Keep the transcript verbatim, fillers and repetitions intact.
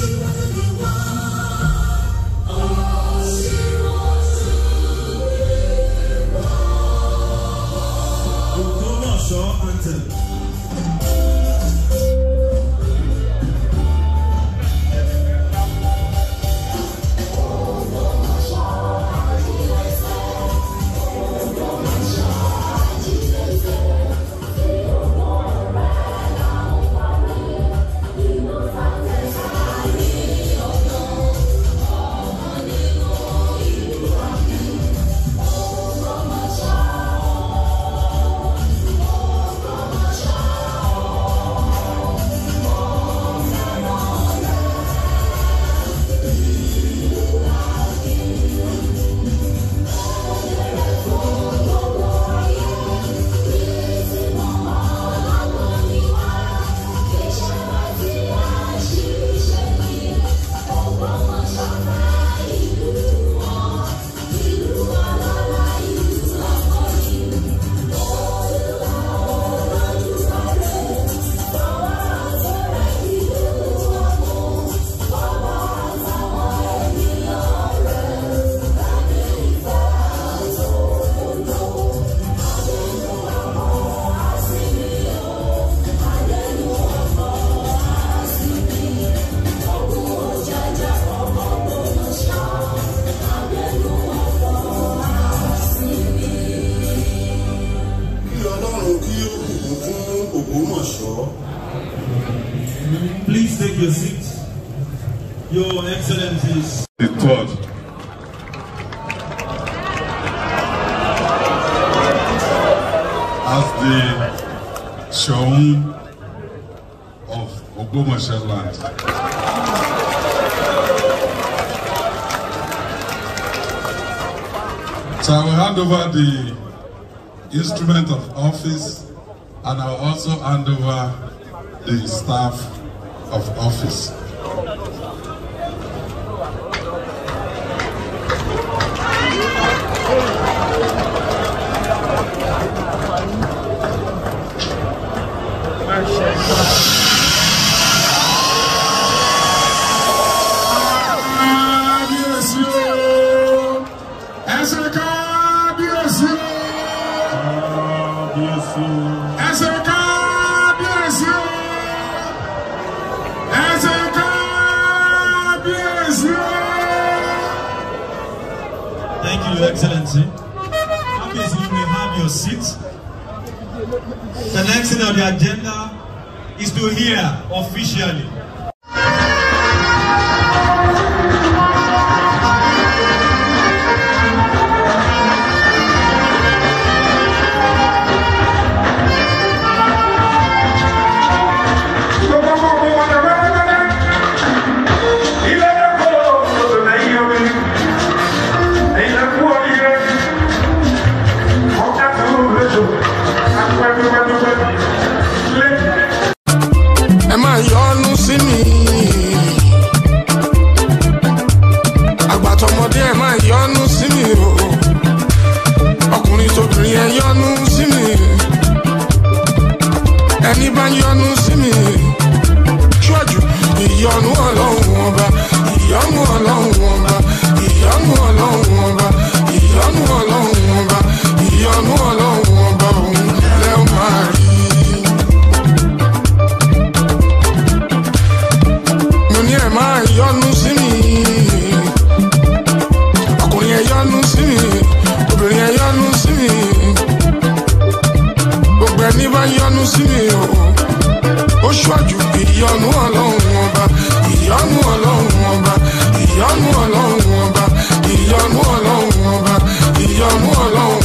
Please take your seat. Your Excellencies. The third. As the Shaun of Ogbomoso land. So I will hand over the instrument of office, and I will also hand over the staff of office. Thank you, Your Excellency. Obviously, you may have your seats. The next thing on the agenda is to hear officially. Ìyọ́nú Ọlọ́run ọba, ìyọ́nú Ọlọ́run ọba, ìyọ́nú Ọlọ́run ọba, ìyọ́nú Ọlọ́run ọba, ìyọ́nú Ọlọ́run.